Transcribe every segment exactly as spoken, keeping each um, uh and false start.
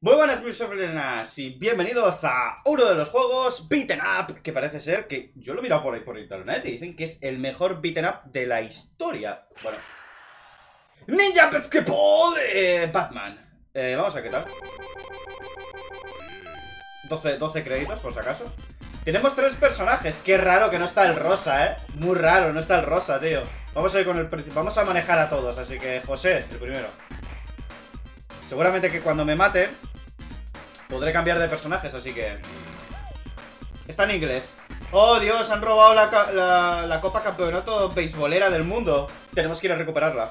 Muy buenas mis sobrinas y bienvenidos a uno de los juegos beaten up, que parece ser que yo lo he mirado por ahí por internet y dicen que es el mejor beaten up de la historia. Bueno, Ninja Basketball de Batman. eh, Vamos a ver qué tal. doce, doce créditos por si acaso. Tenemos tres personajes, qué raro que no está el rosa, eh. Muy raro, no está el rosa, tío. Vamos a ir con el vamos a manejar a todos, así que José, el primero. Seguramente que cuando me maten podré cambiar de personajes, así que... Está en inglés. Oh, Dios, han robado la, la, la Copa Campeonato Beisbolera del Mundo. Tenemos que ir a recuperarla.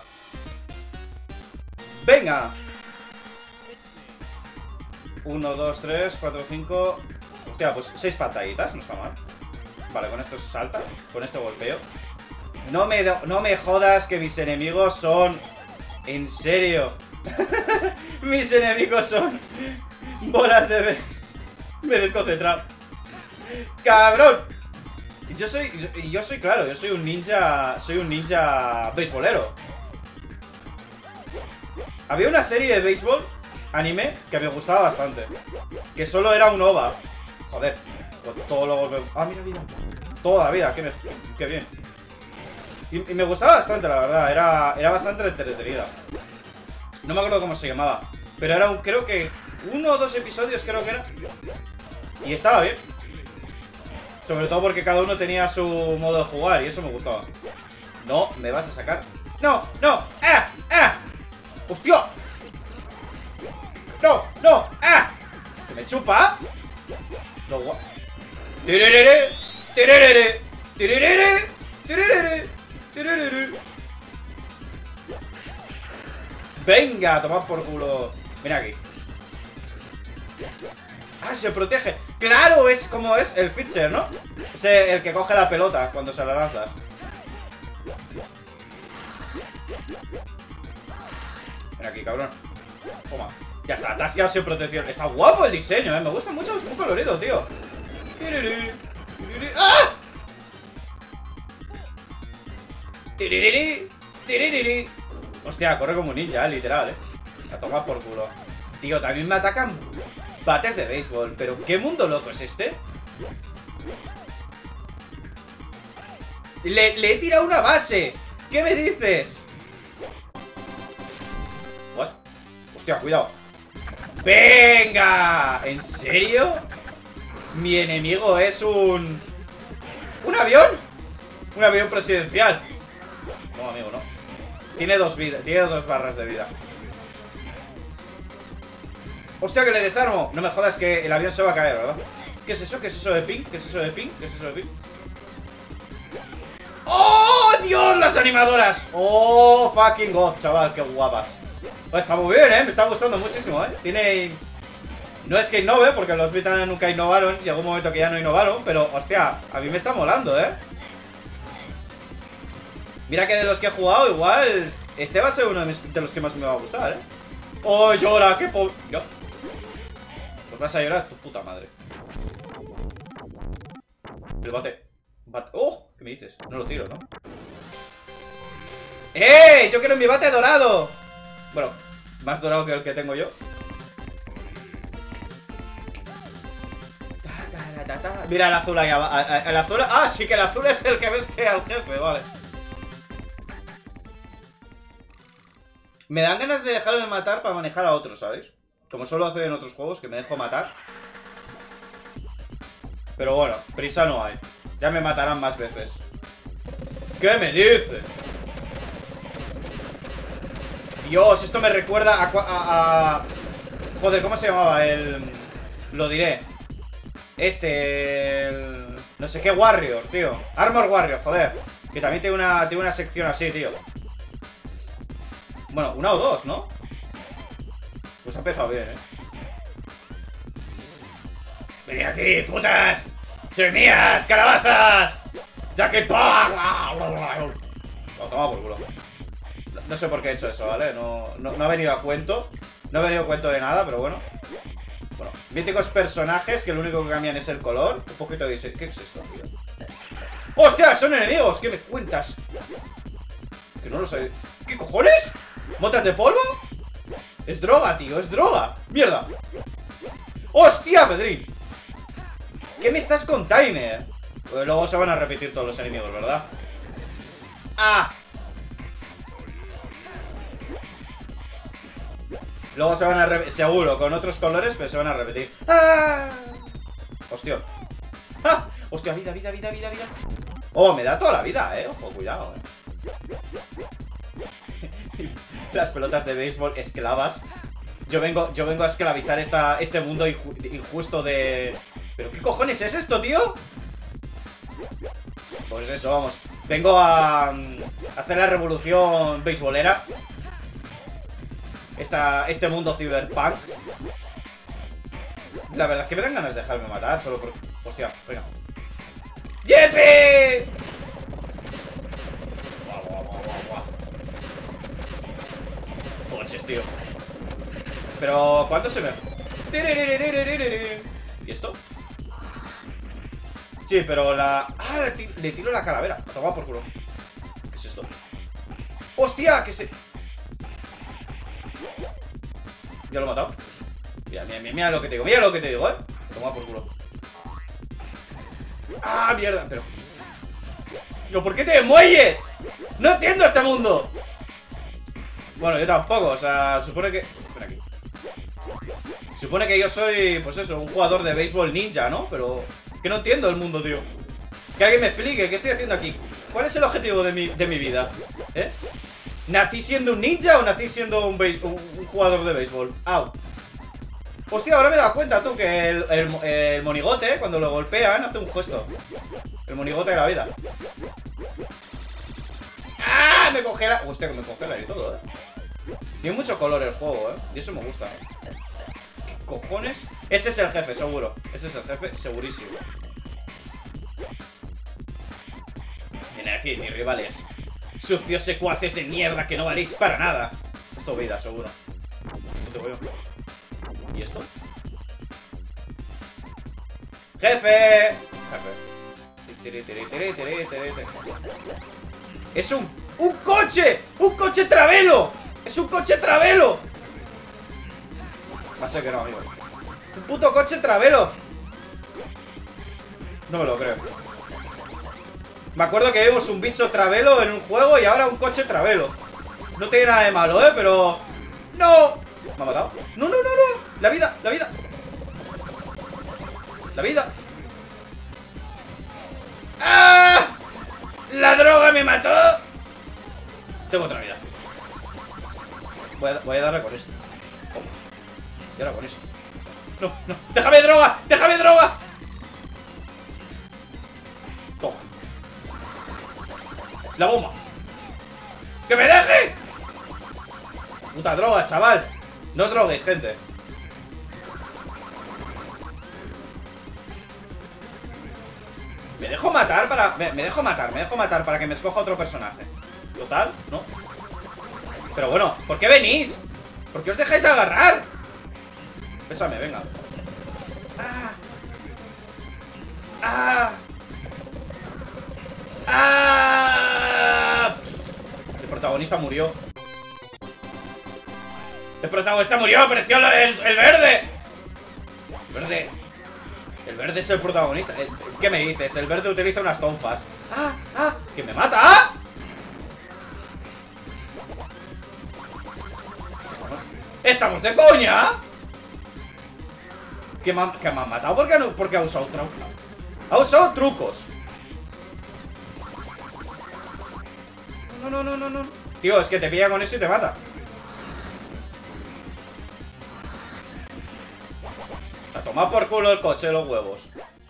¡Venga! uno, dos, tres, cuatro, cinco... Hostia, pues seis batallitas, no está mal. Vale, con esto se salta. Con esto golpeo. No me, no me jodas que mis enemigos son... En serio. Mis enemigos son... Bolas de... Me he desconcentrado. ¡Cabrón! Yo soy... Yo, yo soy, claro, yo soy un ninja... Soy un ninja beisbolero. Había una serie de béisbol anime que me gustaba bastante, que solo era un O V A. Joder, todo lo golpeo. Ah, mira, mira. Toda la vida, qué, me... qué bien. Y, y me gustaba bastante, la verdad. Era, era bastante entretenida. No me acuerdo cómo se llamaba, pero era un, creo que uno o dos episodios, creo que era. Y estaba bien. Sobre todo porque cada uno tenía su modo de jugar y eso me gustaba. No, me vas a sacar. No, no, ah, ah. ¡Hostia! No, no, ah. ¿Que me chupa? No, guau. Tirerere, tirerere, tirerere, tirerere, tirerere. Venga, tomad por culo. Ven aquí. Ah, se protege. Claro, es como es el pitcher, ¿no? Es el que coge la pelota cuando se la lanzas. Ven aquí, cabrón. Toma. Ya está, te has quedado sin protección. Está guapo el diseño, ¿eh? Me gusta mucho, es muy colorido, tío. ¡Ah! Hostia, corre como un ninja, eh, literal, eh. A tomar por culo. Tío, también me atacan bates de béisbol. Pero ¿qué mundo loco es este? Le, le he tirado una base. ¿Qué me dices? What? Hostia, cuidado. ¡Venga! ¿En serio? Mi enemigo es un... ¿Un avión? Un avión presidencial. No, amigo, no. Tiene dos vidas, tiene dos barras de vida. Hostia, que le desarmo. No me jodas que el avión se va a caer, ¿verdad? ¿Qué es eso? ¿Qué es eso de ping? ¿Qué es eso de ping? ¿Qué es eso de ping? ¡Oh, Dios! Las animadoras. ¡Oh, fucking god, chaval! ¡Qué guapas! Pues está muy bien, ¿eh? Me está gustando muchísimo, ¿eh? Tiene... No es que innove, porque los beat'em nunca innovaron. Llegó un momento que ya no innovaron. Pero, hostia, a mí me está molando, ¿eh? Mira que de los que he jugado, igual este va a ser uno de, mis, de los que más me va a gustar, ¿eh? ¡Oh, llora! ¡Qué pobre! Pues vas a llorar tu puta madre. El bate. bate. ¡Oh! ¿Qué me dices? No lo tiro, ¿no? ¡Eh! ¡Yo quiero mi bate dorado! Bueno, más dorado que el que tengo yo. Mira el azul ahí abajo. El azul... Ah, sí que el azul es el que vence al jefe, vale. Me dan ganas de dejarme matar para manejar a otros, ¿sabéis? Como suelo hacer en otros juegos, que me dejo matar. Pero bueno, prisa no hay. Ya me matarán más veces. ¿Qué me dice? Dios, esto me recuerda a... a, a... Joder, ¿cómo se llamaba? El... Lo diré. Este... El... No sé qué Warrior, tío. Armor Warrior, joder. Que también tiene una, tiene una sección así, tío. Bueno, una o dos, ¿no? Pues ha empezado bien, ¿eh? ¡Venid aquí, putas! ¡Soy mías, calabazas! ¡Ya que toma! Lo toma por culo. No, no sé por qué he hecho eso, ¿vale? No, no, no ha venido a cuento. No ha venido a cuento de nada, pero bueno. Bueno, míticos personajes que lo único que cambian es el color. Un poquito de diseño. ¿Qué es esto, tío? ¡Hostia! ¡Son enemigos! ¿Qué me cuentas? Que no lo sé. ¿Qué cojones? ¿Botas de polvo? Es droga, tío, es droga. ¡Mierda! ¡Hostia, Pedrín! ¿Qué me estás con Timer? Pues luego se van a repetir todos los enemigos, ¿verdad? ¡Ah! Luego se van a repetir, seguro, con otros colores, pero se van a repetir. ¡Ah! Hostia. ¡Ah! Hostia, vida, vida, vida, vida, vida. Oh, me da toda la vida, eh. Ojo, cuidado, eh. Las pelotas de béisbol esclavas. Yo vengo, yo vengo a esclavizar esta, este mundo inju injusto de... ¿Pero qué cojones es esto, tío? Pues eso, vamos. Vengo a, a hacer la revolución beisbolera. Esta, este mundo cyberpunk. La verdad es que me dan ganas de dejarme matar solo por... Hostia, venga. ¡Yepi! Guau, guau, guau, guau, guau. Coches, tío. Pero, ¿cuánto se me...? ¿Y esto? Sí, pero la... Ah, le, ti le tiro la calavera. Toma por culo. ¿Qué es esto? ¡Hostia! Que se... Ya lo he matado. Mira, mira, mira, mira lo que te digo. Mira lo que te digo, eh. Toma por culo. ¡Ah, mierda! Pero... ¿No, por qué te muelles? ¡No entiendo este mundo! Bueno, yo tampoco, o sea, supone que... Ven aquí. Supone que yo soy, pues eso, un jugador de béisbol ninja, ¿no? Pero... Que no entiendo el mundo, tío. Que alguien me explique, ¿qué estoy haciendo aquí? ¿Cuál es el objetivo de mi, de mi vida? ¿Eh? ¿Nací siendo un ninja o nací siendo un, un, un jugador de béisbol? ¡Au! Hostia, ahora me he dado cuenta, tú, que el, el, el monigote, cuando lo golpean, hace un gesto. El monigote de la vida. ¡Ah! Me congela. Hostia, que me congela y todo, eh. Tiene mucho color el juego, eh. Y eso me gusta. ¿Qué cojones? Ese es el jefe, seguro. Ese es el jefe, segurísimo. Vienen aquí, mis rivales. Sucios secuaces de mierda que no valéis para nada. Esto vida, seguro. No te veo. ¿Y esto? ¡Jefe! Jefe. ¡Es un... ¡un coche! ¡Un coche Travelo! ¡Es un coche Travelo! Va a ser que no, amigo. ¡Un puto coche Travelo! No me lo creo. Me acuerdo que vimos un bicho Travelo en un juego y ahora un coche Travelo. No tiene nada de malo, ¿eh? Pero... ¡no! ¿Me ha matado? ¡No, no, no, no! ¡La vida! ¡La vida! ¡La vida! ¡Ah! ¡La droga me mató! Tengo otra vida. Voy a, voy a darle con esto. Oh. Y ahora con esto. ¡No, no! ¡Déjame droga! ¡Déjame droga! Toma. ¡La bomba! ¡Que me dejes! Puta droga, chaval. No os droguéis, gente. Me dejo matar para... Me, me dejo matar, me dejo matar para que me escoja otro personaje. Total, ¿no? Pero bueno, ¿por qué venís? ¿Por qué os dejáis agarrar? Pésame, venga. ¡Ah! ¡Ah! ¡Ah! El protagonista murió. El protagonista murió, apareció el, el verde. El verde. El verde es el protagonista. ¿Qué me dices? El verde utiliza unas tonfas. ¡Ah! ¡Ah! ¡Que me mata! ¡Ah! ¿Estamos, ¿Estamos de coña? ¿Que me, que me han matado porque, no, porque ha usado trucos? Ha usado trucos. No, no, no, no, no. Tío, es que te pilla con eso y te mata. A tomar por culo el coche de los huevos.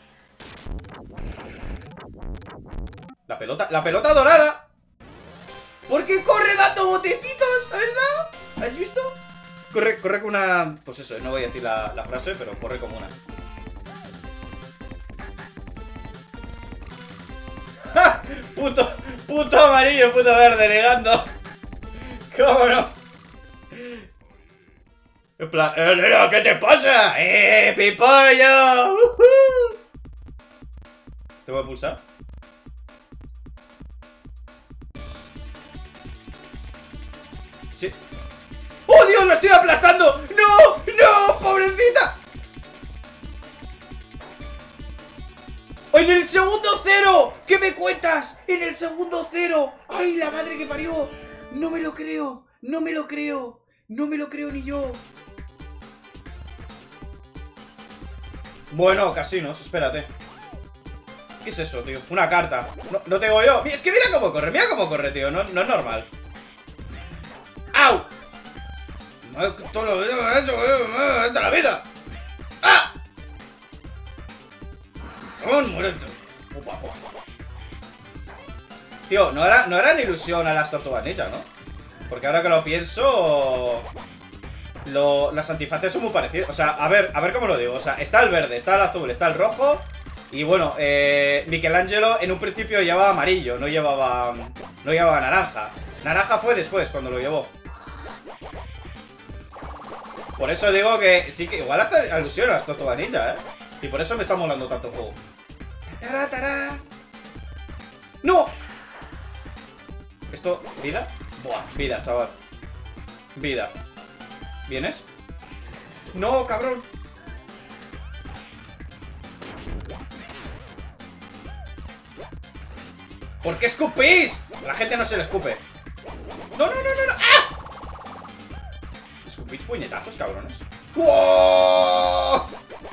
La pelota, la pelota dorada. ¿Por qué corre dando botecitos? ¿Sabes? ¿Has visto? Corre, corre con una... Pues eso, no voy a decir la, la frase, pero corre como una. ¡Ja! Puto, puto amarillo, puto verde, negando. ¿Cómo no? En plan, ¡eh, nena, qué te pasa! ¡Eh, pipollo! Uh -huh. ¿Tengo que pulsar? Sí. ¡Oh, Dios! Dios! ¡Lo estoy aplastando! ¡No! ¡No! ¡Pobrecita! ¡Oh, en el segundo cero! ¿Qué me cuentas? ¡En el segundo cero! ¡Ay, la madre que parió! No me lo creo. No me lo creo. No me lo creo ni yo. Bueno, casinos, espérate. ¿Qué es eso, tío? Una carta. No, no tengo yo. Es que mira cómo corre, mira cómo corre, tío. No, no es normal. ¡Au! Todo lo que he hecho esta la vida. ¡Ah! ¡Un muerto! Tío, no era, no eran ilusión a las tortugas ninja, ¿no? Porque ahora que lo pienso... Lo, las antifaces son muy parecidas. O sea, a ver, a ver cómo lo digo. O sea, está el verde, está el azul, está el rojo. Y bueno, eh, Michelangelo en un principio llevaba amarillo, no llevaba. No llevaba naranja. Naranja fue después, cuando lo llevó. Por eso digo que sí que igual hace alusión a las tortugas ninja, ¿eh? Y por eso me está molando tanto el juego. ¡Tará, tará! ¡No! ¿Esto? ¿Vida? Buah, vida, chaval. Vida. ¿Vienes? ¡No, cabrón! ¿Por qué escupís? La gente no se le escupe. ¡No, no, no, no! no! ¡Ah! ¿Escupís puñetazos, cabrones? ¡Wow!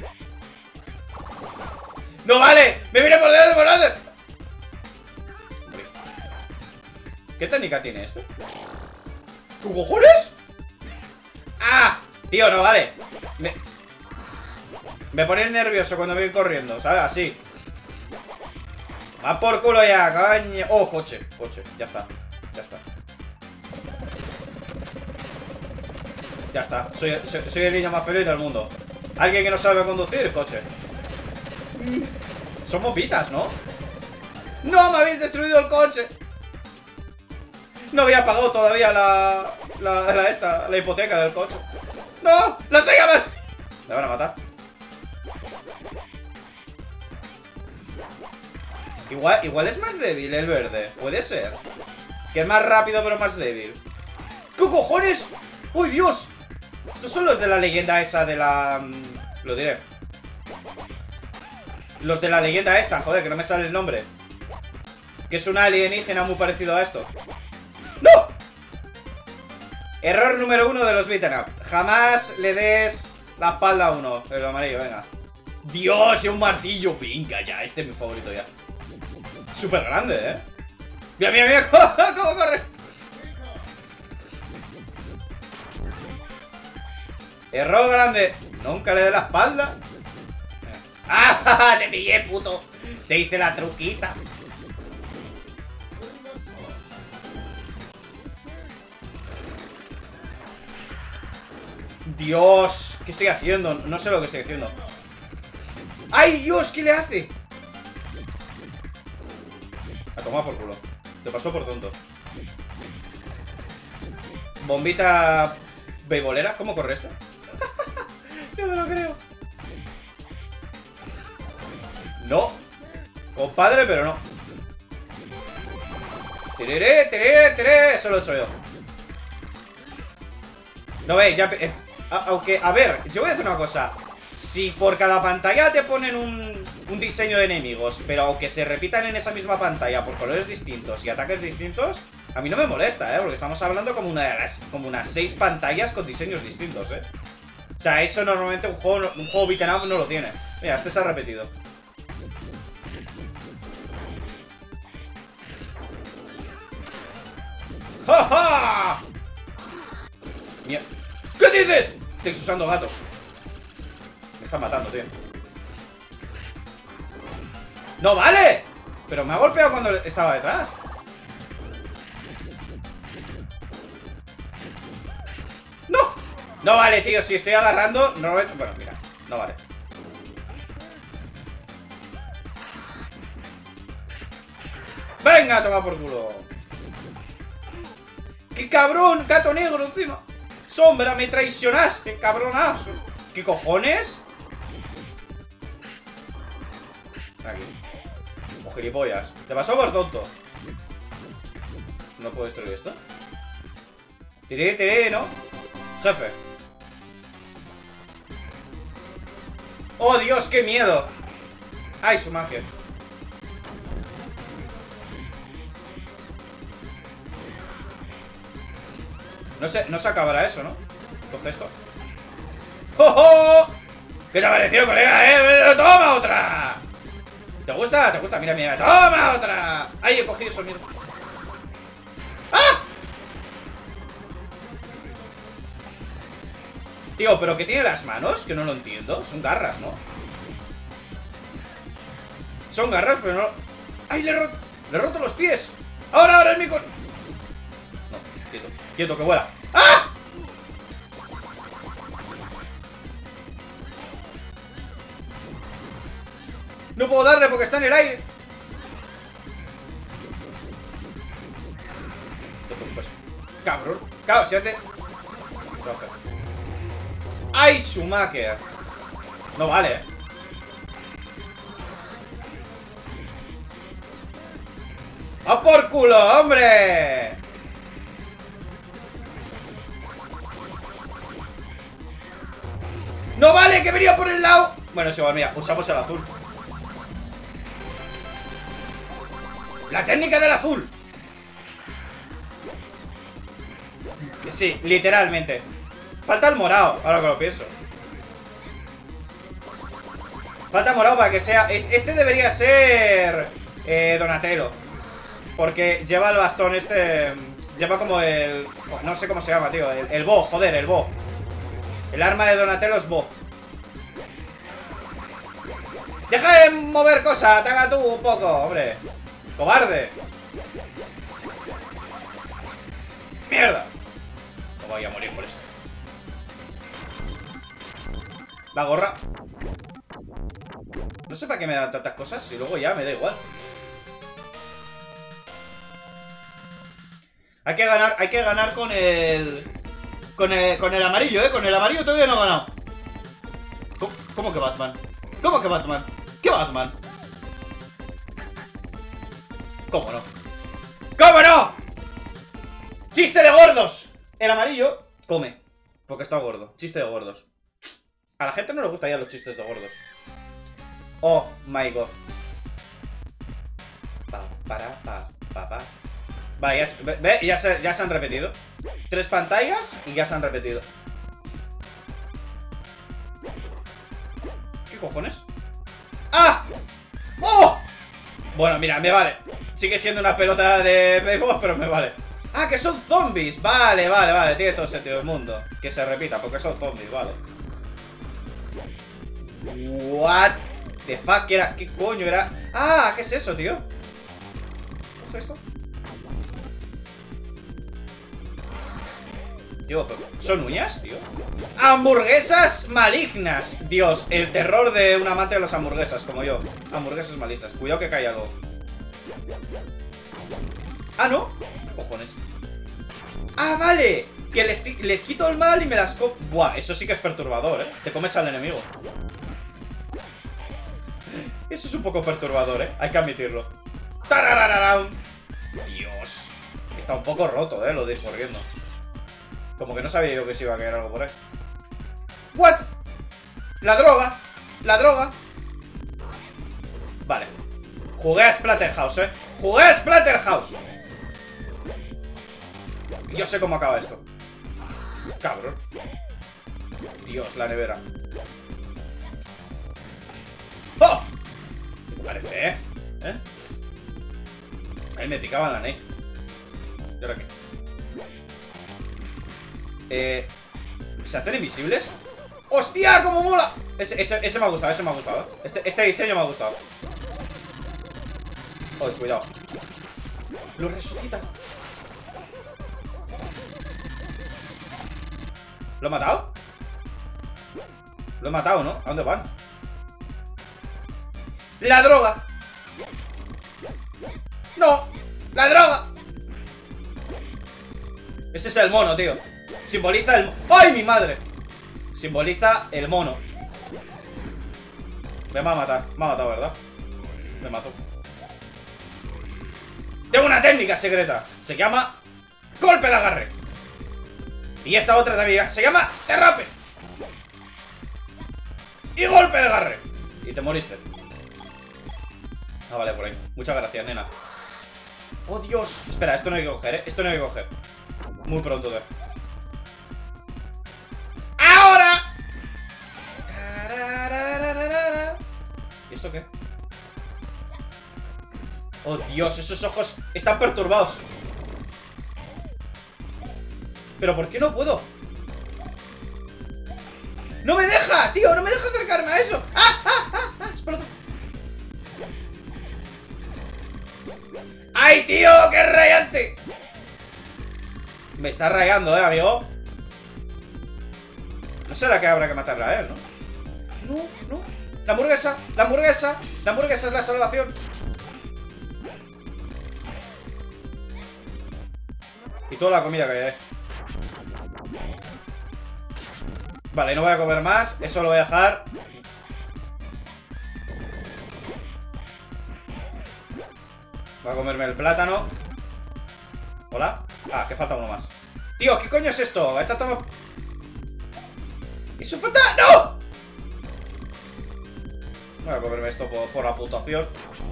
¡No vale! ¡Me viene por delante, por delante! ¿Qué técnica tiene esto? ¿Qué cojones? ¡Ah! Tío, no vale. Me, me pone nervioso cuando voy corriendo, ¿sabes? Así. Va por culo ya, coño. Oh, coche, coche, ya está. Ya está. Ya está. Soy, soy, soy el niño más feliz del mundo. ¿Alguien que no sabe conducir? Coche. Somos pitas, ¿no? ¡No! ¡Me habéis destruido el coche! No había pagado todavía la... La, la esta, la hipoteca del coche. ¡No! ¡Las llamas! Me van a matar. Igual, igual es más débil el verde. Puede ser. Que es más rápido pero más débil. ¿Qué cojones? ¡Uy, Dios! Estos son los de la leyenda esa de la... Lo diré. Los de la leyenda esta, joder, que no me sale el nombre. Que es un alienígena muy parecido a esto. ¡No! Error número uno de los beaten up. Jamás le des la espalda a uno. El amarillo, venga. Dios, y un martillo. Venga ya, este es mi favorito ya. Súper grande, ¿eh? Mira, mira, mira cómo corre. Error grande. Nunca le dé la espalda. ¡Ah! Te pillé, puto. Te hice la truquita. Dios, ¿qué estoy haciendo? No sé lo que estoy haciendo. ¡Ay, Dios! ¿Qué le hace? A tomar por culo. Te pasó por tonto. Bombita beisbolera. ¿Cómo corre esto? No me lo creo. No. Compadre, pero no. Tereré, tereré, tereré. Eso lo he hecho yo. No veis, ya... Eh, a, aunque, a ver, yo voy a hacer una cosa. Si por cada pantalla te ponen un, un diseño de enemigos, pero aunque se repitan en esa misma pantalla por colores distintos y ataques distintos, a mí no me molesta, ¿eh? Porque estamos hablando como una de las, como unas seis pantallas con diseños distintos, ¿eh? O sea, eso normalmente un juego, un juego beat'em up no lo tiene. Mira, este se ha repetido. ¡Ja, ja! Mierda. ¿Qué dices? Estáis usando gatos. Me están matando, tío. ¡No vale! Pero me ha golpeado cuando estaba detrás. ¡No! No vale, tío. Si estoy agarrando... No... Bueno, mira. No vale. ¡Venga, toma por culo! ¡Qué cabrón! ¡Gato negro encima! ¡Sombra, me traicionaste, cabronazo! ¿Qué cojones? Aquí. O gilipollas. Te pasó por tonto. ¿No puedo destruir esto? Tiré, tiré, ¿no? Jefe. ¡Oh, Dios, qué miedo! ¡Ay, su magia! No se, no se acabará eso, ¿no? Coge esto. ¡Oh, oh! ¿Qué te ha parecido, colega, eh? ¡Toma otra! ¿Te gusta? ¿Te gusta? Mira, mira. ¡Toma otra! ¡Ay, he cogido eso, mira! ¡Ah! Tío, ¿pero qué tiene las manos? Que no lo entiendo. Son garras, ¿no? Son garras, pero no... ¡Ay, le he roto! ¡Le he roto los pies! ¡Ahora, ahora es mi con... No, quieto, quieto, que vuela. ¡Ah! No puedo darle porque está en el aire. No te preocupes. Cabrón. Claro, si hace... ¡Ay, Schumacher! No vale, eh. ¡A por culo, hombre! ¡No vale, que venía por el lado! Bueno, es igual, mira, usamos el azul. ¡La técnica del azul! Sí, literalmente. Falta el morado, ahora que lo pienso. Falta morado para que sea... Este debería ser... Eh, Donatello. Porque lleva el bastón este... Lleva como el... No sé cómo se llama, tío. El, el bo, joder, el bo. El arma de Donatello es bo. ¡Deja de mover cosas! ¡Ataca tú un poco, hombre! ¡Cobarde! ¡Mierda! No voy a morir por esto. La gorra. No sé para qué me dan tantas cosas y luego ya me da igual. Hay que ganar, hay que ganar con el... Con el, con el amarillo, eh. Con el amarillo todavía no he ganado. ¿Cómo, cómo que Batman? ¿Cómo que Batman? ¿Qué Batman? ¿Cómo no? ¿Cómo no? ¡Chiste de gordos! El amarillo come, porque está gordo. Chiste de gordos. A la gente no le gustan ya los chistes de gordos. Oh my god. Pa, para, pa, pa, pa. Vale, ya, se, ve, ya, se, ya se han repetido. Tres pantallas y ya se han repetido. ¿Qué cojones? ¡Ah! ¡Oh! Bueno, mira, me vale. Sigue siendo una pelota de béisbol, pero me vale. ¡Ah, que son zombies! Vale, vale, vale. Tiene todo sentido del mundo que se repita, porque son zombies, vale. What the fuck, ¿qué era? ¿Qué coño era? ¡Ah! ¿Qué es eso, tío? ¿Coge esto? Tío, ¿son uñas, tío? ¡Hamburguesas malignas! Dios, el terror de un amante de las hamburguesas, como yo. Hamburguesas malignas. Cuidado que cae algo. Ah, ¿no? ¿Qué cojones? ¡Ah, vale! Que les, les quito el mal y me las co... Buah, eso sí que es perturbador, ¿eh? Te comes al enemigo. Eso es un poco perturbador, ¿eh? Hay que admitirlo. ¡Tararararam! Dios. Está un poco roto, ¿eh? Lo de ir corriendo. Como que no sabía yo que se iba a caer algo por ahí. ¿What? La droga. La droga. Vale. Jugué a Splatterhouse, ¿eh? Jugué a Splatterhouse. Yo sé cómo acaba esto. Cabrón. Dios, la nevera. ¡Oh! ¿Qué te parece, eh? ¿Eh? Ahí me picaban la ney. ¿Y ahora qué? Eh... ¿Se hacen invisibles? ¡Hostia! ¡Cómo mola! Ese, ese, ese me ha gustado, ese me ha gustado. Este, este diseño me ha gustado. Oh, cuidado. Lo resucita. ¿Lo he matado? Lo he matado, ¿no? ¿A dónde van? ¡La droga! ¡No! ¡La droga! Ese es el mono, tío. Simboliza el... ¡Ay, mi madre! Simboliza el mono. Me va a matar. Me ha matado, ¿verdad? Me mató. Tengo una técnica secreta. Se llama golpe de agarre. Y esta otra también se llama derrape. Y golpe de agarre. Y te moriste. Ah, vale, por ahí. Muchas gracias, nena. ¡Oh, Dios! Espera, esto no hay que coger, ¿eh? Esto no hay que coger. Muy pronto, ¿eh? ¡Ahora! ¿Y esto qué? ¡Oh, Dios! Esos ojos están perturbados. ¿Pero por qué no puedo? ¡No me deja, tío! ¡No me deja acercarme a eso! ¡Ah, ah, ah! ah ¡Explota! ¡Ay, tío! ¡Qué rayante! Me está rayando, eh, amigo. No será que habrá que matarla a él, ¿no? No, no. La hamburguesa, la hamburguesa. La hamburguesa es la salvación. Y toda la comida que hay ahí. Vale, no voy a comer más. Eso lo voy a dejar. Voy a comerme el plátano. Hola. Ah, que falta uno más. Tío, ¿qué coño es esto? Esta toma... ¡Es un fantasma! ¡No! Voy a comerme esto por, por la puntuación.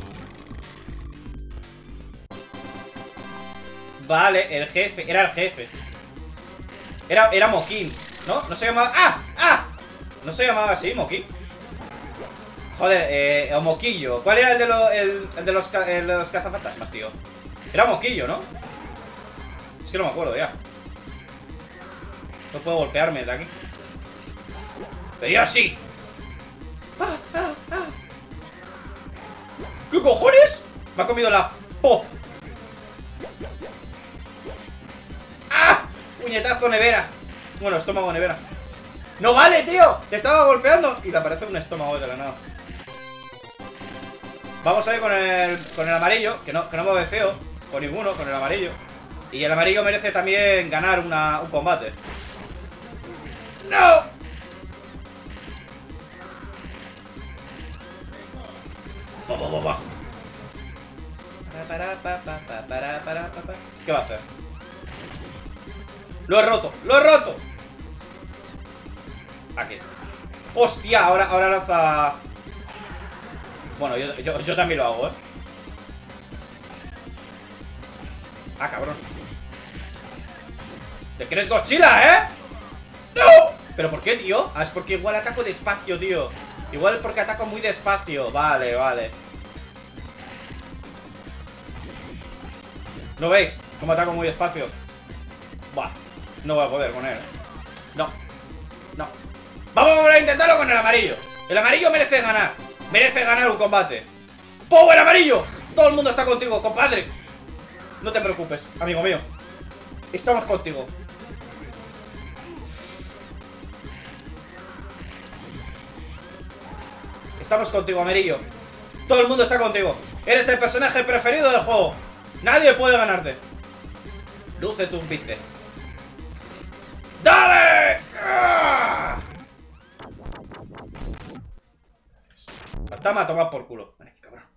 Vale, el jefe. Era el jefe. Era, era Moquín, ¿no? No se llamaba... ¡Ah! ¡Ah! No se llamaba así, Moquín. Joder, eh, o Moquillo. ¿Cuál era el de, lo, el, el de, los, el de los cazafantasmas, tío? Era Moquillo, ¿no? Es que no me acuerdo ya. No puedo golpearme de aquí. Pero yo sí. ¡Ah, ah, ah! ¿Qué cojones? Me ha comido la po. ¡Ah! Puñetazo nevera. Bueno, estómago nevera. ¡No vale, tío! Te estaba golpeando y te aparece un estómago de la nada. Vamos a ir con el, con el amarillo. Que no, que no me obedeceo con ninguno, con el amarillo. Y el amarillo merece también ganar una, un combate. ¡No! Va, va, va, va. ¿Qué va a hacer? ¡Lo he roto! ¡Lo he roto! Aquí. ¡Hostia! Ahora, ahora lanza... Bueno, yo, yo, yo también lo hago, ¿eh? Ah, cabrón. ¿Te crees Godzilla, eh? ¡No! ¿Pero por qué, tío? Ah, es porque igual ataco despacio, tío. Igual es porque ataco muy despacio. Vale, vale. ¿No veis? Cómo ataco muy despacio. Buah, no voy a poder con él, ¿eh? No. No. Vamos a volver a intentarlo con el amarillo. El amarillo merece ganar. Merece ganar un combate. ¡Power amarillo! Todo el mundo está contigo, compadre. No te preocupes, amigo mío. Estamos contigo. Estamos contigo, amarillo. Todo el mundo está contigo. Eres el personaje preferido del juego. Nadie puede ganarte. Luce tus bíceps. ¡Dale! ¡Ah! Fantasma, toma por culo. Vale, qué cabrón.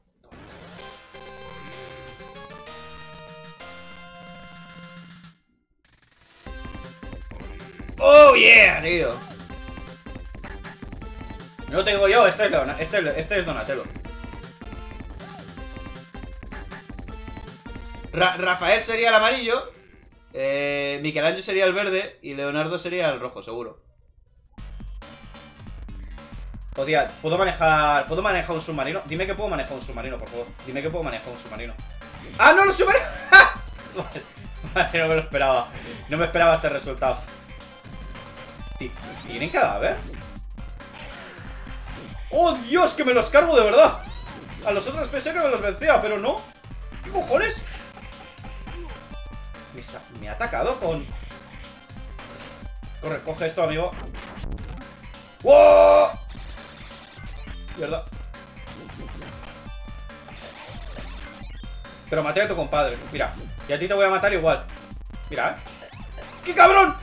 ¡Oh, yeah, tío! No tengo yo, este es, Leona, este, este es Donatello. Ra Rafael sería el amarillo, eh, Michelangelo sería el verde y Leonardo sería el rojo, seguro. Hostia, ¿puedo manejar, ¿puedo manejar un submarino? Dime que puedo manejar un submarino, por favor. Dime que puedo manejar un submarino. ¡Ah, no, los submarinos! Vale, vale, no me lo esperaba. No me esperaba este resultado. ¿Tienen cadáver? ¡Oh, Dios! Que me los cargo de verdad. A los otros pensé que me los vencía, pero no. ¿Qué cojones? Me, está, me ha atacado con... Corre, coge esto, amigo. ¡Wow! Verdad. Pero maté a tu compadre. Mira, y a ti te voy a matar igual. Mira, ¿eh? ¡Qué cabrón!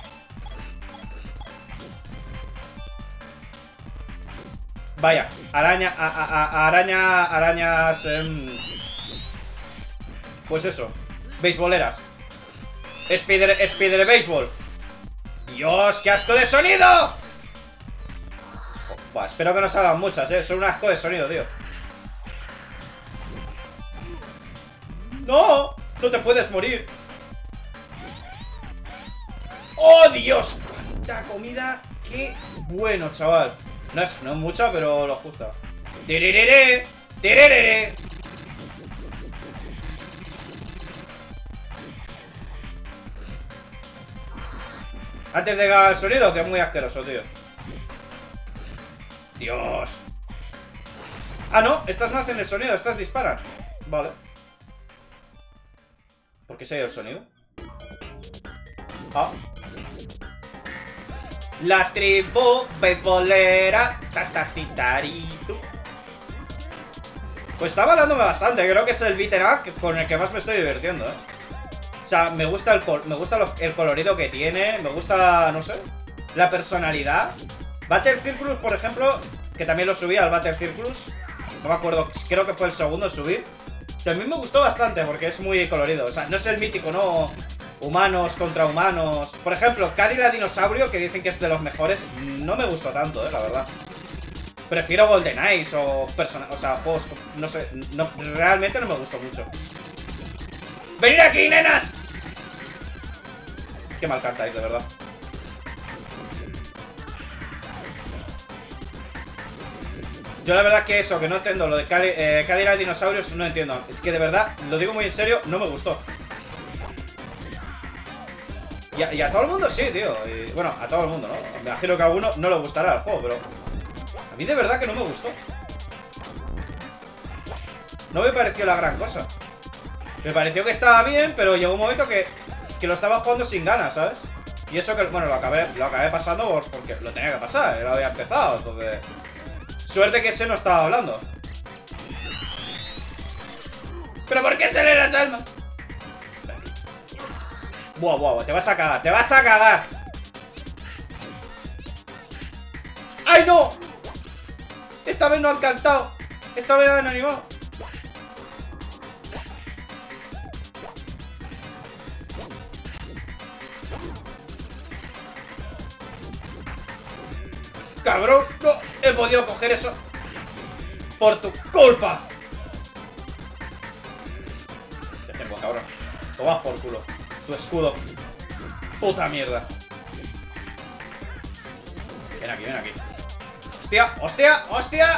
Vaya, araña, a, a, a, araña, arañas... Eh, pues eso, beisboleras. Spider, Spider Baseball. ¡Dios, qué asco de sonido! Buah, espero que no salgan muchas, eh. Son un asco de sonido, tío. ¡No! ¡No te puedes morir! ¡Oh, Dios! ¡Cuánta comida! ¡Qué bueno, chaval! No es, no es mucha, pero lo justo. ¡Tererere! ¡Tererere! Antes de que haga el sonido, que es muy asqueroso, tío. Dios. Ah, no, estas no hacen el sonido, estas disparan. Vale. ¿Por qué se ha ido el sonido? Ah. La tribu beisbolera. Tatatitarito. Pues está balándome bastante. Creo que es el beat'em up con el que más me estoy divirtiendo, eh. O sea, me gusta el, col me gusta lo el colorido que tiene. Me gusta, no sé, la personalidad. Battle Circus, por ejemplo, que también lo subí al Battle Circus. No me acuerdo, creo que fue el segundo en subir. También me gustó bastante porque es muy colorido. O sea, no es el mítico, ¿no? Humanos contra humanos. Por ejemplo, Cadillac Dinosaurio, que dicen que es de los mejores. No me gustó tanto, eh, la verdad. Prefiero Golden Eyes o persona, o sea, juegos, no sé, no, realmente no me gustó mucho. ¡Venid aquí, nenas! Qué mal cantáis, de verdad. Yo la verdad que eso, que no entiendo lo de Cali, eh, Cadillac Dinosaurios, no entiendo. Es que de verdad, lo digo muy en serio, no me gustó. Y a, y a todo el mundo sí, tío. Y, bueno, a todo el mundo, ¿no? Me imagino que a uno no le gustará el juego, pero a mí de verdad que no me gustó. No me pareció la gran cosa. Me pareció que estaba bien, pero llegó un momento que, que lo estaba jugando sin ganas, ¿sabes? Y eso que, bueno, lo acabé, lo acabé pasando por, porque lo tenía que pasar, lo había empezado, entonces... Suerte que ese no estaba hablando. ¿Pero por qué se leen las almas? Buah, buah, buah, te vas a cagar, te vas a cagar. ¡Ay, no! Esta vez no han cantado. Esta vez han animado. ¡Cabrón! ¡No! He podido coger eso por tu culpa. Te tengo, cabrón. Toma por culo. Tu escudo. Puta mierda. Ven aquí, ven aquí. ¡Hostia! ¡Hostia! ¡Hostia!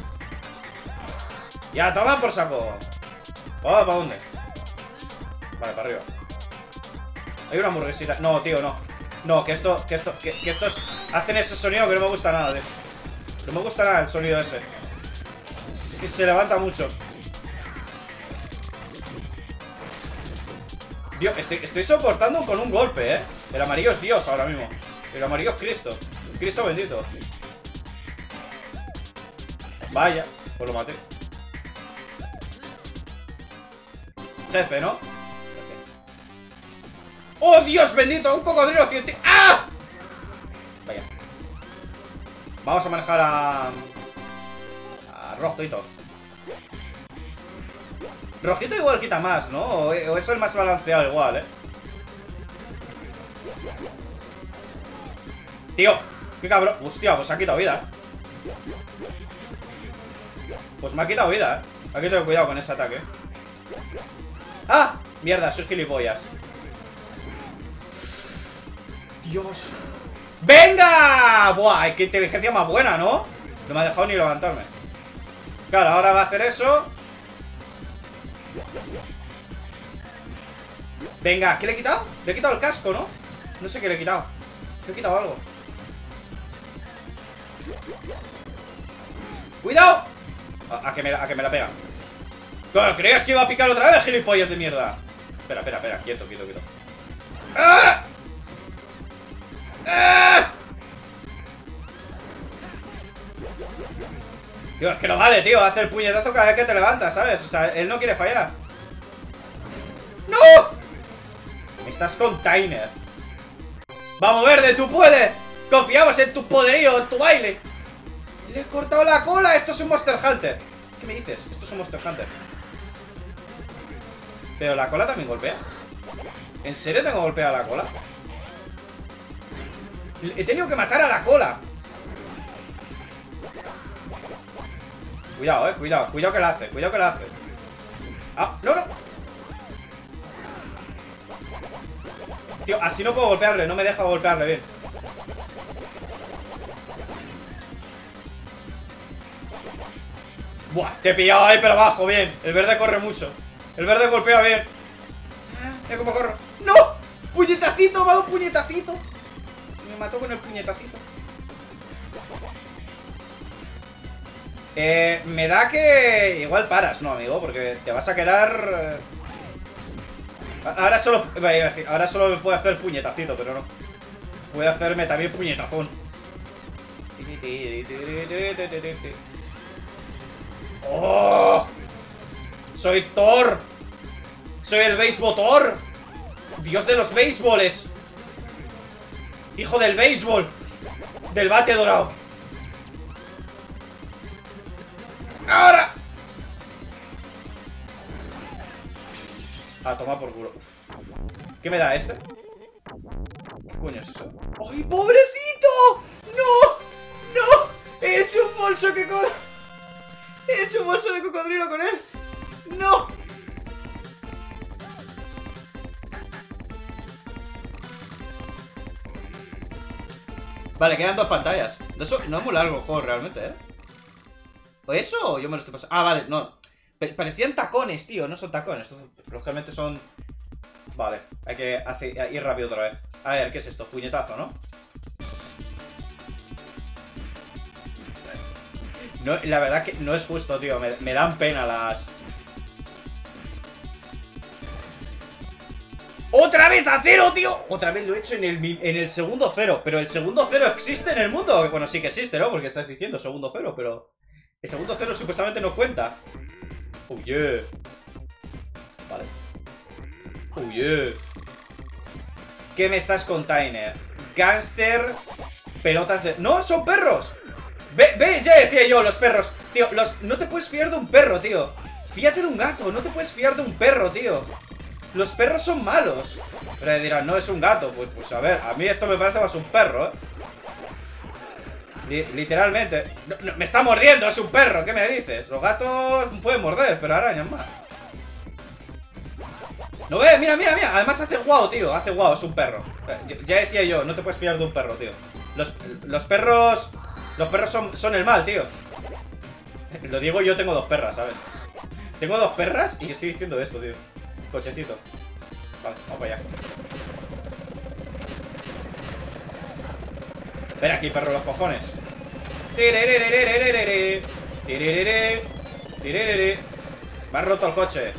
Ya, toma por saco. Vamos, ¿para dónde? Vale, para arriba. Hay una hamburguesita. No, tío, no. No, que esto, que esto, que, que estos hacen ese sonido que no me gusta nada, tío. No me gusta nada el sonido ese. Es que se levanta mucho. Dios, estoy, estoy soportando con un golpe, eh. El amarillo es Dios ahora mismo. El amarillo es Cristo. Cristo bendito. Vaya, pues lo maté. Jefe, ¿no? ¡Oh, Dios bendito! ¡Un cocodrilo científico! ¡Ah! Vaya. Vamos a manejar a... a Rojito. Rojito igual quita más, ¿no? O es el más balanceado igual, ¿eh? Tío, qué cabrón. Hostia, pues ha quitado vida, ¿eh? Pues me ha quitado vida, ¿eh? Hay que tener cuidado con ese ataque. ¡Ah! Mierda, soy gilipollas. Dios. ¡Venga! Buah, qué inteligencia más buena, ¿no? No me ha dejado ni levantarme. Claro, ahora va a hacer eso. Venga, ¿qué le he quitado? Le he quitado el casco, ¿no? No sé qué le he quitado. Le he quitado algo. ¡Cuidado! A, a, que, me, a que me la pega. Claro, ¿creías que iba a picar otra vez, gilipollas de mierda? Espera, espera, espera, quieto, quieto, quieto. ¡Ah! ¡Ah! Tío, es que no vale, tío. Hace el puñetazo cada vez que te levantas, ¿sabes? O sea, él no quiere fallar. ¡No! Estás con Tyner. ¡Vamos, Verde! ¡Tú puedes! Confiamos en tu poderío, en tu baile. Le he cortado la cola. Esto es un Monster Hunter. ¿Qué me dices? Esto es un Monster Hunter. Pero la cola también golpea. ¿En serio tengo golpeada la cola? He tenido que matar a la cola. Cuidado, eh, cuidado, cuidado que la hace, cuidado que la hace. Ah, no, no. Tío, así no puedo golpearle, no me deja golpearle bien. Buah, te he pillado ahí pero bajo, bien. El verde corre mucho. El verde golpea bien. Mira cómo corro. ¡No! ¡Puñetacito! ¡Me ha dado un puñetacito! Me mató con el puñetacito. Eh, me da que... Igual paras, ¿no, amigo? Porque te vas a quedar... Ahora solo... Iba a decir, ahora solo me puede hacer puñetacito, pero no. Puede hacerme también puñetazón. ¡Oh! ¡Soy Thor! ¡Soy el béisbol Thor! ¡Dios de los béisboles! ¡Hijo del béisbol! ¡Del bate dorado! ¡Ahora! A tomar por culo. Uf. ¿Qué me da este? ¿Qué coño es eso? ¡Ay, pobrecito! ¡No! ¡No! ¡He hecho un bolso que... He hecho un bolso de cocodrilo con él. ¡No! Vale, quedan dos pantallas. Eso no es muy largo el juego realmente, ¿eh? ¿O eso o yo me lo estoy pasando? Ah, vale, no. Parecían tacones, tío. No son tacones. Lógicamente son... Vale, hay que hacer, ir rápido otra vez. A ver, ¿qué es esto? Puñetazo, ¿no? No, la verdad que no es justo, tío. Me, me dan pena las... ¡Otra vez a cero, tío! Otra vez lo he hecho en el, en el segundo cero. Pero el segundo cero existe en el mundo. Bueno, sí que existe, ¿no? Porque estás diciendo segundo cero, pero... El segundo cero supuestamente no cuenta. Oh, yeah. Vale. Oh, yeah. ¿Qué me estás container? Gangster... Pelotas de... ¡No! ¡Son perros! Ve, ve, ya decía yo, los perros. Tío, los... no te puedes fiar de un perro, tío. Fíjate de un gato, no te puedes fiar de un perro, tío. Los perros son malos. Pero dirán, no, es un gato. Pues, pues a ver, a mí esto me parece más un perro, ¿eh? Li literalmente. No, no, me está mordiendo, es un perro, ¿qué me dices? Los gatos pueden morder, pero arañan más. ¿No ves? Mira, mira, mira. Además hace guau, tío. Hace guau, es un perro. Ya, ya decía yo, no te puedes fiar de un perro, tío. Los, los perros... Los perros son, son el mal, tío. Lo digo, yo tengo dos perras, ¿sabes? Tengo dos perras y estoy diciendo esto, tío. Cochecito. Vale, vamos para allá. Ven aquí, perro, los cojones. Me ha roto el coche.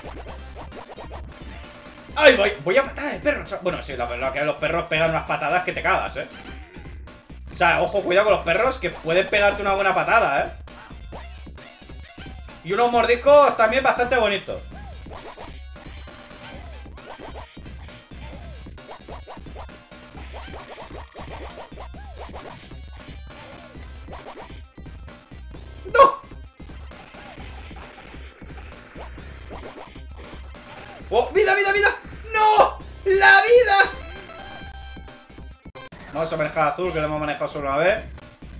¡Ay, voy! Voy a patada de perro. Bueno, sí, la verdad que los perros pegan unas patadas que te cagas, ¿eh? O sea, ojo, cuidado con los perros, que pueden pegarte una buena patada, ¿eh? Y unos mordiscos también bastante bonitos. ¡No! ¡Oh! ¡Vida, vida, vida! ¡No! ¡La vida! Vamos a manejar azul, que lo hemos manejado solo una vez.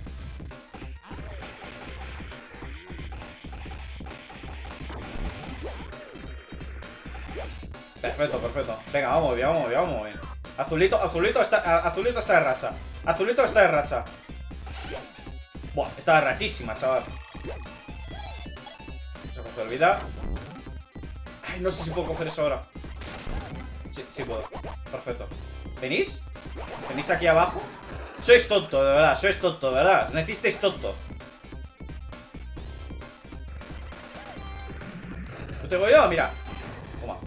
Perfecto, perfecto. Venga, vamos bien, vamos bien, vamos bien. Azulito, azulito está, azulito está de racha. Azulito está de racha. Buah, está de rachísima, chaval. Se coge el vida. Ay, no sé si puedo coger eso ahora. Sí, sí puedo. Perfecto. ¿Venís? ¿Venís aquí abajo? Sois tonto, de verdad, sois tonto, de verdad. Necesitáis tonto. ¿Lo tengo yo? Mira. Toma.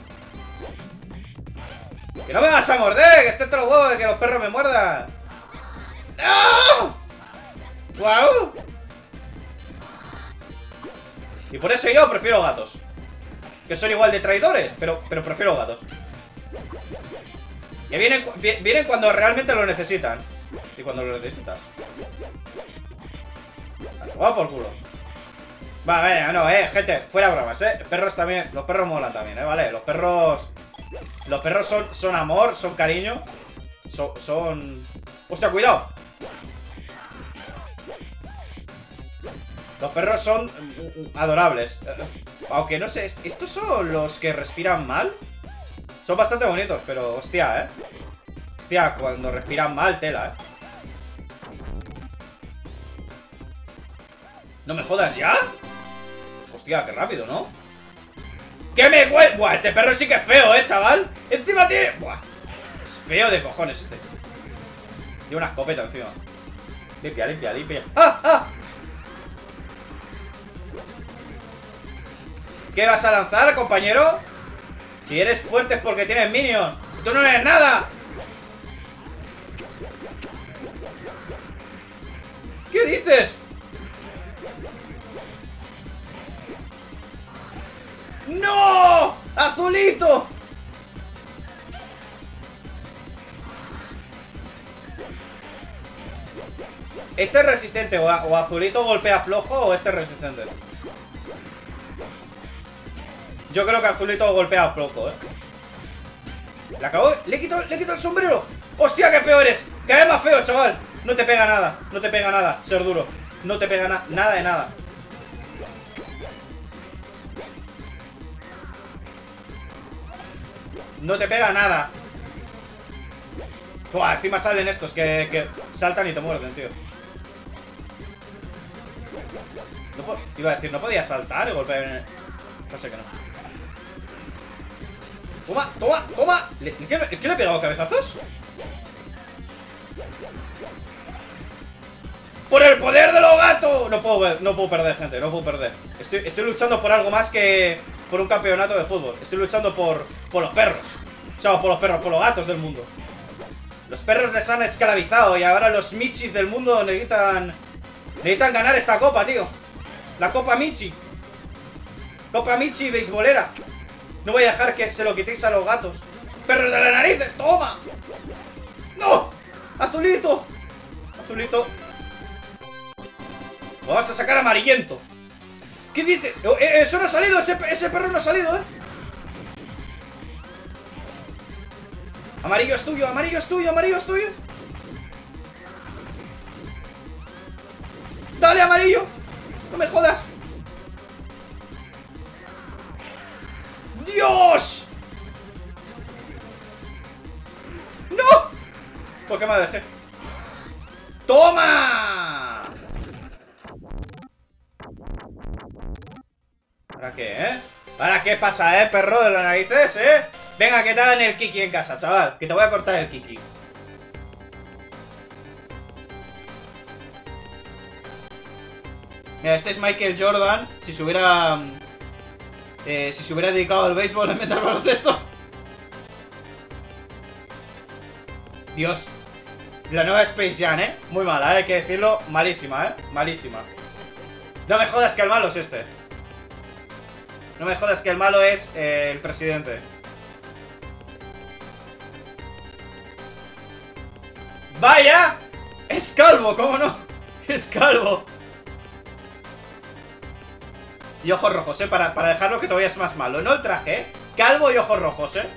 ¡Que no me vas a morder! ¡Que esté entre los huevos de que los perros me muerdan! ¡No! ¡Guau! Y por eso yo prefiero gatos. Que son igual de traidores, pero, pero prefiero gatos. Que vienen, vienen cuando realmente lo necesitan. Y cuando lo necesitas. Va por culo. Va, venga, no, eh, gente, fuera bromas, eh. Perros también, los perros molan también, eh, vale. Los perros. Los perros son, son amor, son cariño. Son. son Hostia, cuidado. Los perros son adorables. Aunque no sé, ¿estos son los que respiran mal? Son bastante bonitos, pero hostia, eh. Hostia, cuando respiran mal, tela, eh. No me jodas, ¿ya? Hostia, qué rápido, ¿no? ¿Qué me cuesta? Buah, este perro sí que es feo, eh, chaval. Encima tiene... Buah. Es feo de cojones este. Tiene una escopeta encima. Limpia, limpia, limpia. ¡Ah, ah! ¿Qué vas a lanzar, compañero? Si eres fuerte es porque tienes minion. ¡Tú no eres nada! ¿Qué dices? ¡No! ¡Azulito! ¿Este es resistente? ¿O, o Azulito golpea flojo o este es resistente? Yo creo que Azulito golpea flojo, eh. Le acabo... ¡Le quito, le quito el sombrero! ¡Hostia, qué feo eres! ¡Cada vez más feo, chaval! No te pega nada, no te pega nada, ser duro. No te pega na nada de nada. No te pega nada. Buah, encima salen estos que, que saltan y te muerden, tío. No iba a decir, ¿no podía saltar y golpear en el... No sé que no. Toma, toma, toma. ¿Le, ¿qué, ¿Qué le he pegado cabezazos? ¡Por el poder de los gatos! No puedo, no puedo perder, gente, no puedo perder. Estoy, estoy luchando por algo más que por un campeonato de fútbol. Estoy luchando por, por los perros. O sea, por los perros, por los gatos del mundo. Los perros les han esclavizado y ahora los Michis del mundo necesitan... Necesitan ganar esta copa, tío. La Copa Michi. Copa Michi beisbolera. No voy a dejar que se lo quitéis a los gatos. ¡Perros de la nariz! ¡Toma! ¡No! ¡Azulito! Azulito. Vamos a sacar amarillento. ¿Qué dice? Eh, eso no ha salido, ese, ese perro no ha salido, eh. Amarillo es tuyo, amarillo es tuyo, amarillo es tuyo. Dale, amarillo. No me jodas. ¡Dios! ¡No! ¿Por qué me dejé? ¡Toma! ¿Ahora qué, eh? ¿Ahora qué pasa, eh, perro de las narices, eh? Venga, que te hagan el kiki en casa, chaval. Que te voy a cortar el kiki. Mira, este es Michael Jordan. Si se hubiera... Eh, si se hubiera dedicado al béisbol en vez del baloncesto. Dios. La nueva Space Jam, ¿eh? Muy mala, ¿eh? Hay que decirlo. Malísima, ¿eh? Malísima. No me jodas que el malo es este. No me jodas que el malo es eh, el presidente. ¡Vaya! Es calvo, ¿cómo no? Es calvo. Y ojos rojos, ¿eh? Para, para dejarlo que todavía es más malo. No el traje, ¿eh? Calvo y ojos rojos, ¿eh?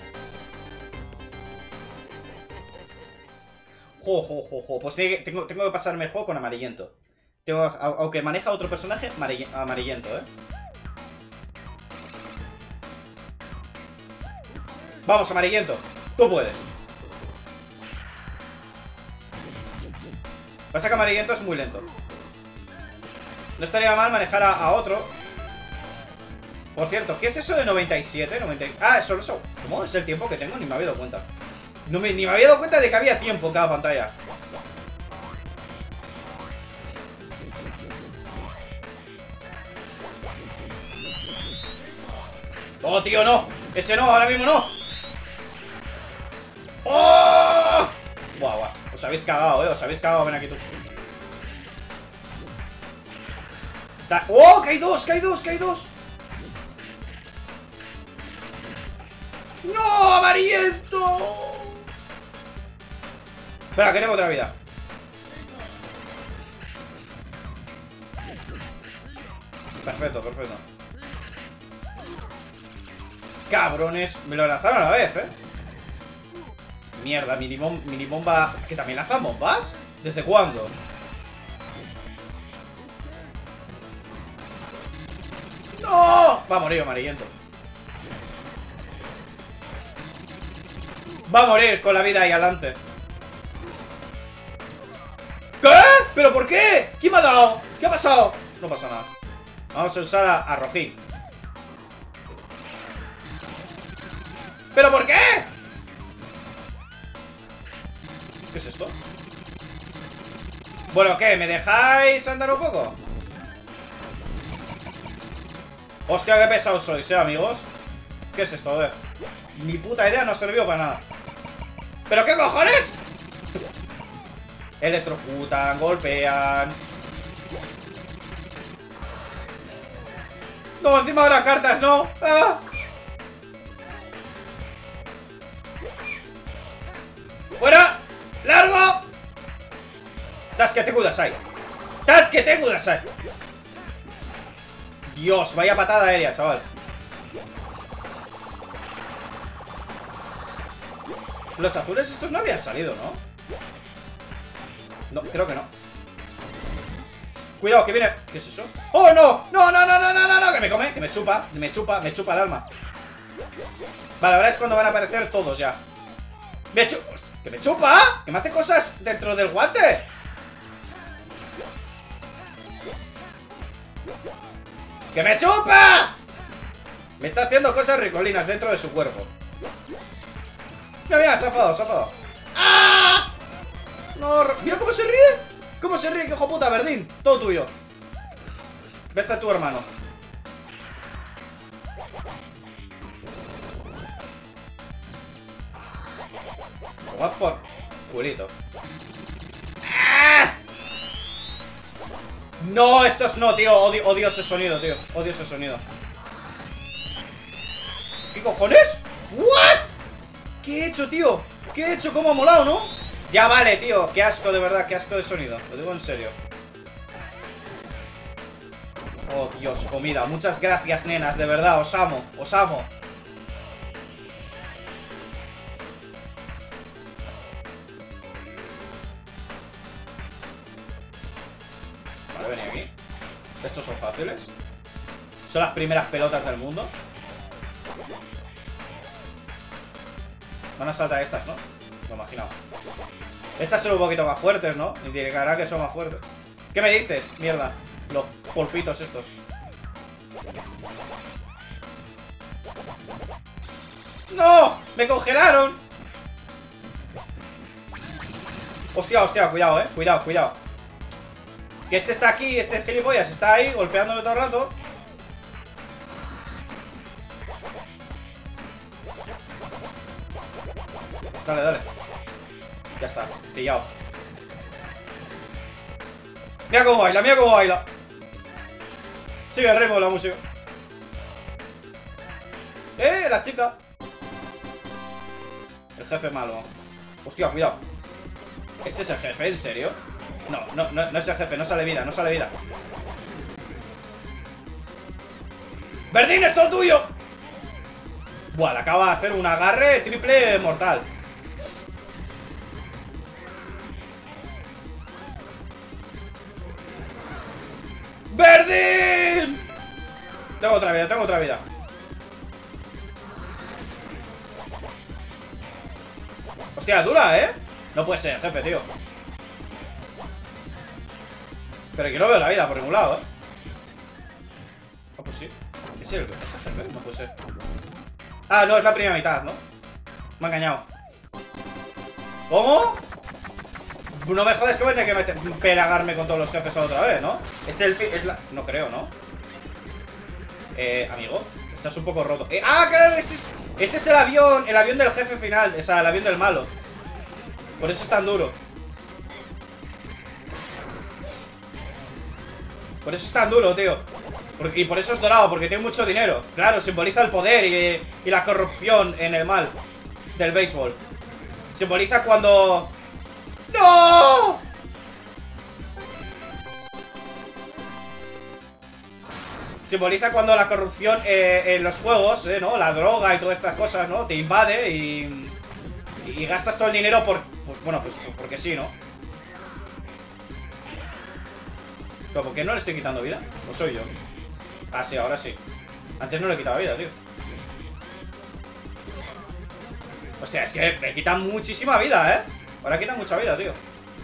Jo, jo, jo, jo. Pues tengo, tengo que pasarme el juego con amarillento. Tengo, aunque maneja otro personaje, amarillento, ¿eh? Vamos, amarillento. Tú puedes. Pasa que amarillento es muy lento. No estaría mal manejar a, a otro. Por cierto, ¿qué es eso de noventa y siete? noventa... Ah, eso, eso. ¿Cómo es el tiempo que tengo? Ni me había dado cuenta. No me, ni me había dado cuenta de que había tiempo en cada pantalla. Oh, tío, no. Ese no, ahora mismo no. ¡Oh! Buah, buah. Os habéis cagado, eh. Os habéis cagado. Ven aquí tú. ¡Oh! ¡Que hay dos! ¡Que hay dos! ¡Que hay dos! ¡No! ¡Amarillento! Espera, que tengo otra vida. Perfecto, perfecto. Cabrones. Me lo lanzaron a la vez, eh. mierda, minibom, minibomba. ¿Que también lanzan bombas? ¿Desde cuándo? ¡No! Va a morir amarillento. Va a morir con la vida ahí adelante. ¿Qué? ¿Pero por qué? ¿Quién me ha dado? ¿Qué ha pasado? No pasa nada. Vamos a usar a, a Rojín. ¿Pero por qué? ¿Qué es esto? Bueno, ¿qué? ¿Me dejáis andar un poco? Hostia, qué pesados sois, ¿eh, amigos? ¿Qué es esto? A ver. Ni puta idea, no ha servido para nada. ¿Pero qué cojones? Electrocutan, golpean. No, encima ahora cartas, ¿no? ¡Ah! ¡Fuera! ¡Largo! ¡Tasquete Kudasai! ¡Tasquete Kudasai! Dios, vaya patada aérea, chaval. Los azules estos no habían salido, ¿no? No, creo que no. Cuidado, que viene. ¿Qué es eso? ¡Oh, no! ¡No, no, no, no, no, no! no! Que me come, que me chupa, me chupa, me chupa el alma. Vale, ahora es cuando van a aparecer todos ya. ¡Me chupa! ¡Que me chupa! ¡Que me hace cosas dentro del guante! ¡Que me chupa! Me está haciendo cosas ricolinas dentro de su cuerpo. Mira, mira, se ha enfadado, se ha enfadado. ¡Ah! No, mira cómo se ríe. ¿Cómo se ríe, que hijo puta, Verdín? Todo tuyo. Vete a tu hermano. Toma por culito. ¡Ah! No, estos no, tío. Odio, odio ese sonido, tío. Odio ese sonido. ¿Qué cojones? ¿What? ¿Qué he hecho, tío? ¿Qué he hecho? ¿Cómo ha molado, no? Ya vale, tío. Qué asco, de verdad. Qué asco de sonido. Lo digo en serio. Oh, Dios, comida. Muchas gracias, nenas. De verdad, os amo. Os amo. Vale, vení aquí. Estos son fáciles. Son las primeras pelotas del mundo. Van a saltar estas, ¿no? Lo imaginaba. Estas son un poquito más fuertes, ¿no? Indicará que son más fuertes. ¿Qué me dices? Mierda. Los polpitos estos. ¡No! ¡Me congelaron! Hostia, hostia, cuidado, eh. Cuidado, cuidado. Que este está aquí, este gilipollas está ahí golpeándome todo el rato. Dale, dale. Ya está, pillado. Mira cómo baila, mira cómo baila. Sigue el ritmo la música. ¡Eh! La chica. El jefe malo. Hostia, cuidado. ¿Este es el jefe? ¿En serio? No, no, no, no es el jefe, no sale vida, no sale vida. ¡Verdín, es todo tuyo! Buah, le acaba de hacer un agarre triple mortal. ¡Verdín! Tengo otra vida, tengo otra vida. Hostia, dura, ¿eh? No puede ser, jefe, tío. Pero aquí no veo la vida por ningún lado, ¿eh? Ah, pues sí. ¿Es el, es el jefe? No puede ser. Ah, no, es la primera mitad, ¿no? Me ha engañado. ¿Cómo? No me jodas que voy a tener que meter, pelagarme con todos los jefes otra vez, ¿no? Es el... Es la... No creo, ¿no? Eh, amigo, estás un poco roto. Eh, ¡Ah, claro! Este es, este es el avión, el avión del jefe final. O sea, el avión del malo. Por eso es tan duro. Por eso es tan duro, tío. Porque, y por eso es dorado, porque tiene mucho dinero. Claro, simboliza el poder y, y la corrupción en el mal del béisbol. Simboliza cuando... ¡No! Simboliza cuando la corrupción eh, en los juegos, eh, ¿no? La droga y todas estas cosas, ¿no? Te invade y... Y, y gastas todo el dinero por... por bueno, pues por, porque sí, ¿no? ¿Pero por qué no le estoy quitando vida? ¿O soy yo? Ah, sí, ahora sí. Antes no le quitaba vida, tío. Hostia, es que me quita muchísima vida, ¿eh? Ahora quita mucha vida, tío.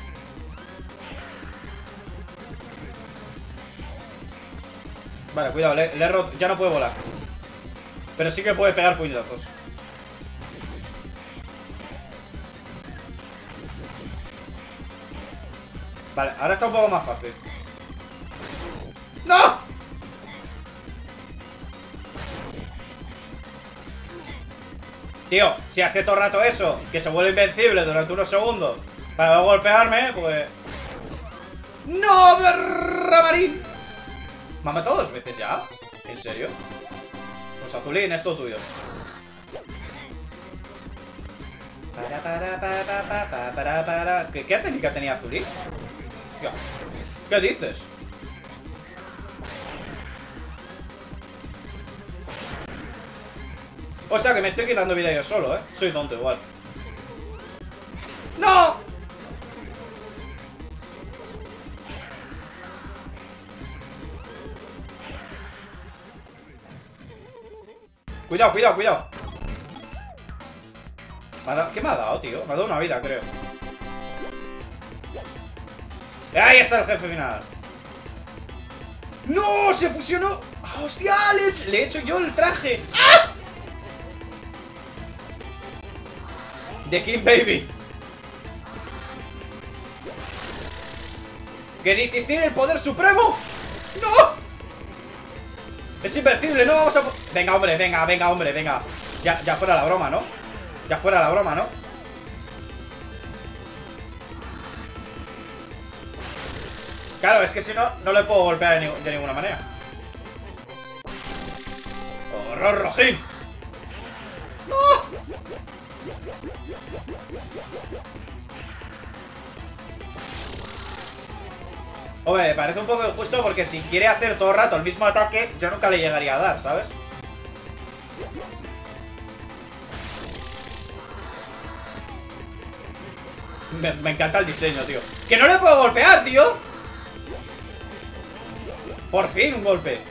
Vale, cuidado, le, le he roto. Ya no puede volar. Pero sí que puede pegar puñetazos. Vale, ahora está un poco más fácil. ¡No! Tío, si hace todo el rato eso, que se vuelve invencible durante unos segundos para luego golpearme, pues... ¡No, Ramarín! ¿Me ha matado dos veces ya? ¿En serio? Pues Azulín, es todo tuyo. Para, para, para, para, para, para, para. ¿Qué, qué técnica tenía Azulín? Hostia. ¿Qué dices? Hostia, que me estoy quitando vida yo solo, ¿eh? Soy tonto igual. ¡No! Cuidado, cuidado, cuidado. ¿Me ha dado? ¿Qué me ha dado, tío? Me ha dado una vida, creo. Ahí está el jefe final. ¡No! ¡Se fusionó! ¡Hostia! Le he hecho, le he hecho yo el traje. ¡Ah! The King Baby. ¿Qué dices? ¿Tiene el poder supremo? ¡No! Es invencible, no vamos a... Venga, hombre, venga, venga, hombre, venga. Ya, ya fuera la broma, ¿no? Ya fuera la broma, ¿no? Claro, es que si no, no le puedo golpear de, ni de ninguna manera. ¡Horror rojín! ¡No! Hombre, me parece un poco injusto porque si quiere hacer todo el rato el mismo ataque, yo nunca le llegaría a dar, ¿sabes? Me, me encanta el diseño, tío. ¡Que no le puedo golpear, tío! Por fin, un golpe.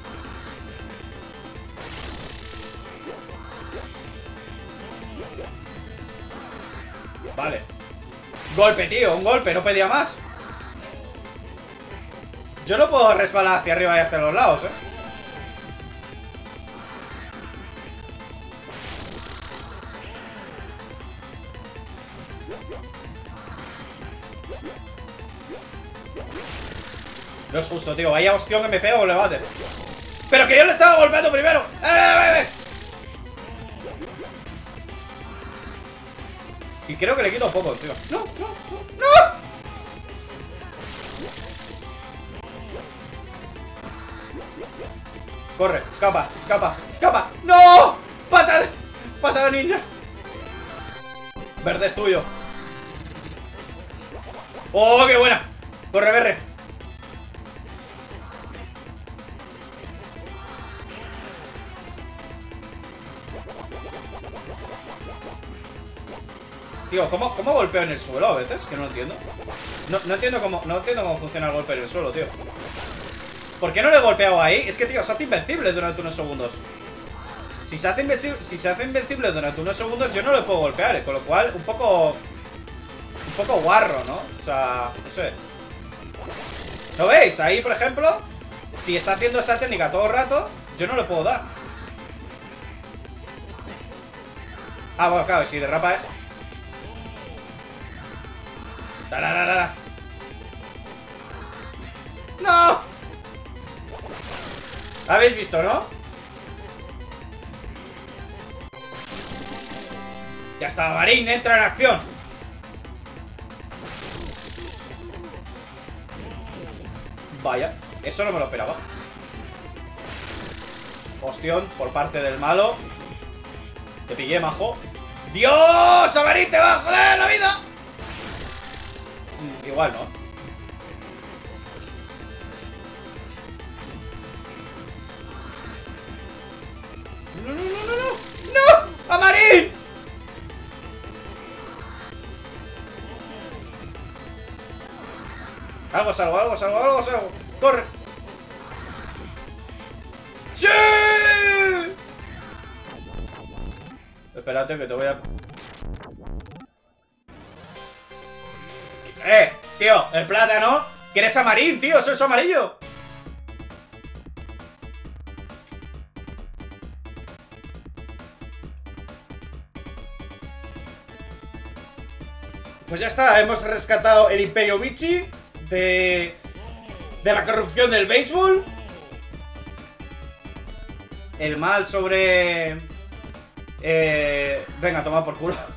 Vale. Golpe, tío, un golpe, no pedía más. Yo no puedo resbalar hacia arriba y hacia los lados, eh. No es justo, tío. Vaya hostión que me pego o le bate. Pero que yo le estaba golpeando primero. ¡Eh, eh, eh! Y creo que le quito poco, tío. ¡No, no, no! ¡No! Corre, escapa, escapa, escapa. ¡No! ¡Pata de... ¡Pata de ninja! Verde es tuyo. ¡Oh, qué buena! Corre, verde. Tío, ¿cómo, ¿cómo golpeo en el suelo a veces? Que no lo entiendo. No, no entiendo cómo, no entiendo cómo funciona el golpe en el suelo, tío. ¿Por qué no le he golpeado ahí? Es que, tío, se hace invencible durante unos segundos. Si se hace invencible, si se hace invencible durante unos segundos, yo no le puedo golpear, ¿eh? Con lo cual, un poco... Un poco guarro, ¿no? O sea, no sé. ¿Lo veis? Ahí, por ejemplo, si está haciendo esa técnica todo el rato, yo no le puedo dar. Ah, bueno, claro, si derrapa, ¿eh? ¡Tararara! ¡No! ¿Habéis visto, no? Ya está, Marín entra en acción. Vaya, eso no me lo esperaba. Ostión por parte del malo. Te pillé, majo. ¡Dios! ¡Marín te va a joder la vida! Igual no. No, no, no, no, no. ¡No! ¡Amarín! Algo salgo, algo salgo, algo salgo. ¡Corre! ¡Sí! Espérate que te voy a... ¡Eh! Tío, el plátano. Que eres amarillo, tío, eso es amarillo. Pues ya está, hemos rescatado el Imperio Bichi de, de la corrupción del béisbol. El mal sobre... Eh, venga, toma por culo.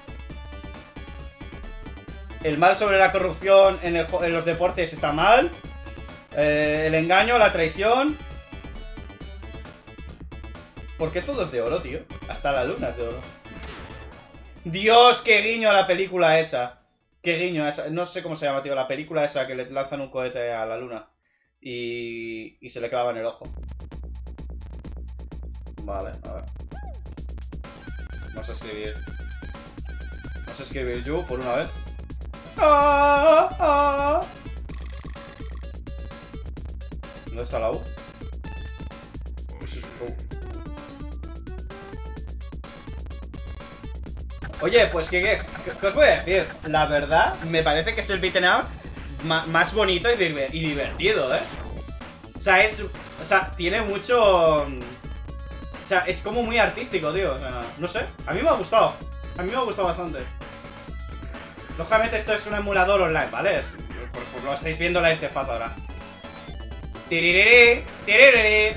El mal sobre la corrupción en, el, en los deportes está mal. Eh, el engaño, la traición. ¿Por qué todo es de oro, tío? Hasta la luna es de oro. Dios, qué guiño a la película esa. Qué guiño a esa. No sé cómo se llama, tío. La película esa que le lanzan un cohete a la luna. Y, y se le clava en el ojo. Vale, a ver. Vamos a escribir. Vamos a escribir you por una vez. Ah, ah. ¿Dónde está la U? Oye, pues ¿qué, qué, qué os voy a decir? La verdad, me parece que es el beat'em up más bonito y, diver y divertido, ¿eh? O sea, es... O sea, tiene mucho... O sea, es como muy artístico, tío. O sea, no sé, a mí me ha gustado. A mí me ha gustado bastante. Lógicamente esto es un emulador online, ¿vale? Es, por, por lo estáis viendo la interfaz ahora. Tiririri, tiririri.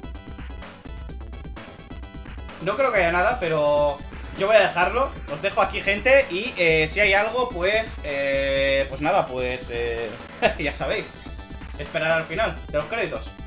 No creo que haya nada, pero yo voy a dejarlo. Os dejo aquí, gente. Y eh, si hay algo, pues... Eh, pues nada, pues... Eh, ya sabéis. Esperar al final de los créditos.